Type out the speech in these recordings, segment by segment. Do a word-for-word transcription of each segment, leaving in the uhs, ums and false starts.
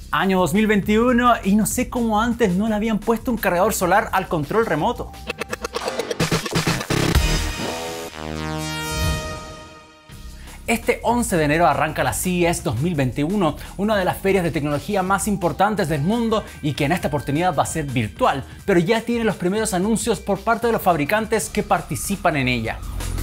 Año dos mil veintiuno y no sé cómo antes no le habían puesto un cargador solar al control remoto. Este once de enero arranca la C E S dos mil veintiuno, una de las ferias de tecnología más importantes del mundo y que en esta oportunidad va a ser virtual, pero ya tiene los primeros anuncios por parte de los fabricantes que participan en ella.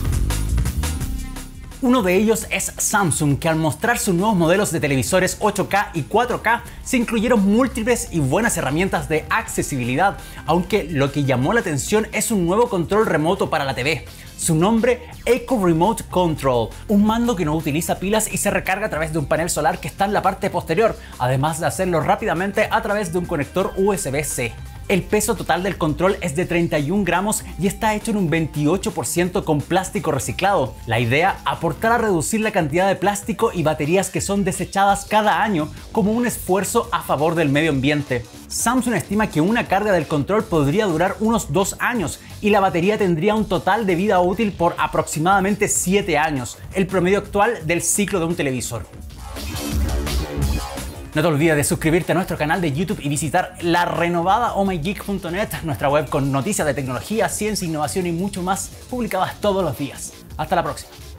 Uno de ellos es Samsung, que al mostrar sus nuevos modelos de televisores ocho K y cuatro K se incluyeron múltiples y buenas herramientas de accesibilidad, aunque lo que llamó la atención es un nuevo control remoto para la T V. Su nombre, Echo Remote Control, un mando que no utiliza pilas y se recarga a través de un panel solar que está en la parte posterior, además de hacerlo rápidamente a través de un conector U S B C. El peso total del control es de treinta y un gramos y está hecho en un veintiocho por ciento con plástico reciclado. La idea, aportar a reducir la cantidad de plástico y baterías que son desechadas cada año como un esfuerzo a favor del medio ambiente. Samsung estima que una carga del control podría durar unos dos años y la batería tendría un total de vida útil por aproximadamente siete años, el promedio actual del ciclo de un televisor. No te olvides de suscribirte a nuestro canal de YouTube y visitar la renovada oh my geek punto net, nuestra web con noticias de tecnología, ciencia, innovación y mucho más, publicadas todos los días. Hasta la próxima.